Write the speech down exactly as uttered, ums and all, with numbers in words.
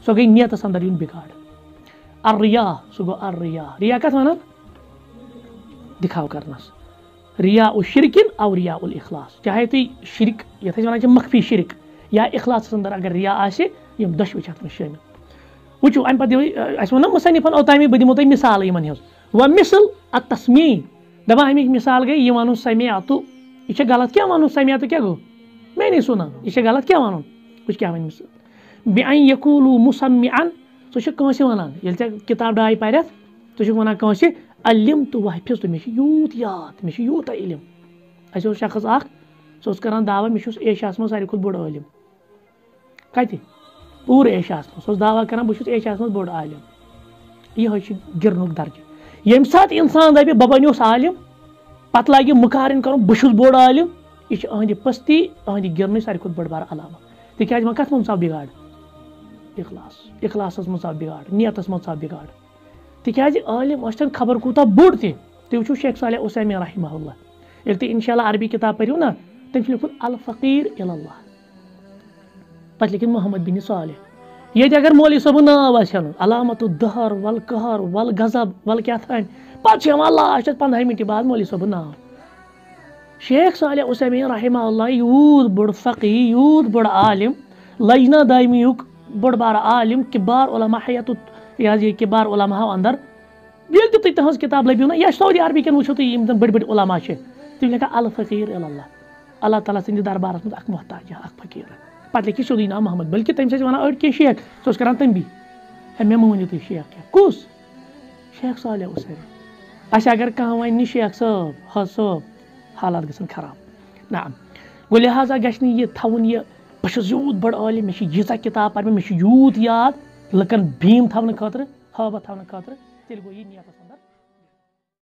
سو گئی نیتس اندر یون بگاڑ. الریا سو گو الریا. ریا کت ونان؟ دکھاو کرنس. ریا الشرکن او ریا الاخلاص. چاہے تھی شرک یتھ ونان چھ مخفی شرک یا اخلاص اندر اگر ریا آسہ یم دشوے چھ اتھ شامل. وچو ام پتہ اس ون مصنفن اوتامی بہ دمو تہ مثال یمن ہز. و مثل التسمیع دپان امیک مثال گئی یہ ونو سمعت. یہ چھ غلط کیا ونو سمعت کیا گو میں نہیں سنا. یہ چھ غلط کیا ونو وچ کیا ون مثال. بأن یقولوا مسمعا سو چھ کنس ونان یل ژے کتاب ڈاے پرت تو چھ ونان کنس علمت وحفظت مے چھ یوت یاد مے چھ یوت علم. اس اوس شخص اخ سو اس کران دعوی مے چھس ایشیاس من ساروی کھت بوڑ عالم. کتہ پور ایشیاس من سو دعوی کران بہ چھس ایشیاس من بوڑ عالم. یہ چھ گرنک درجہ. یم سات انسان دپہ بہ بنیوس عالم پتہ لگہ مقارن کرن بہ چھس بوڑ عالم یہ چھ اہندِ پستی اہندِ گرنٕچ ساروی کھت بٔڑ بار علامہ. تکیاز وۄنۍ کتھ منٛز ژاو بگاڑ؟ اخلاص. اخلاصس منٛز ژاو بگاڑ نیتس منٛز ژاو بگاڑ. تکیاز عالم ٲسۍتن خبر کوٗتاہ بوٚڑ تہِ. تُہۍ وٕچھِو شیخ صالح عثیمین رحمہ اللہ ییٚلہِ تُہۍ انشاء اللہ عربی کتاب پٔرِو نا تٔمۍ چھُ لیوٗکھمُت الفقیٖر الی اللہ پتہٕ لیکھِتھ محمد بن صالح. ییٚتہِ اگر مولوی صٲبُن ناو آسہِ ہٮ۪نُن علامت الدہر ول قہر ول غضب ول کیٛاہ تھانۍ پتہٕ چھُ یِوان لاسٹس پنٛدہاے مِنٹہِ بعد مولوی صٲبُن ناو. شیخ صالح عثیمین رحمہ اللہ یوٗت بوٚڑ فقیح یوٗت بوٚڑ عالم لجنہ دائمیُک بوٚڑ بار عالم کبار علماء حیات یہ حظ یہ کبار علماء اندر ییٚلہِ تہِ تُہۍ تہنٛز کتاب لٔبِو نا یا سعودی عربی کٮ۪ن وٕچھِو تُہۍ یِم زن بٔڑۍ بٔڑۍ علماء چھِ تِم لیکھان الفقیٖر الی اللہ اللہ تعالیٰ سٕنٛدِس دربارس منٛز اکھ محتاج اکھ فقیٖر. پتہٕ لیکھِ سیوٚدُے ناو محمد بلکہِ تٔمِس ٲسۍ ونان أڑۍ کینٛہہ شیخ سُہ اوس کران تنبیہ ہے مےٚ مٲنِو تُہۍ شیخ کیٛاہ کُس شیخ صالح عثیمین. اَسہِ اگر کانٛہہ وَنہِ نہٕ شیخ صٲب حظ صٲب حالات گژھن خراب. نعم گوٚو لہٰذا گژھِ نہٕ یہِ تھاوُن یہِ بہٕ چھُس یوٗت بٔڑ عالم مےٚ چھِ ییٖژاہ کِتاب پَرِ مےٚ چھُ یوٗت یاد لُکن بیٖم تھاونہٕ خٲطرٕ ہٲبت تھاونہٕ خٲطرٕ تیٚلہِ گوٚو یہِ نیتس اندر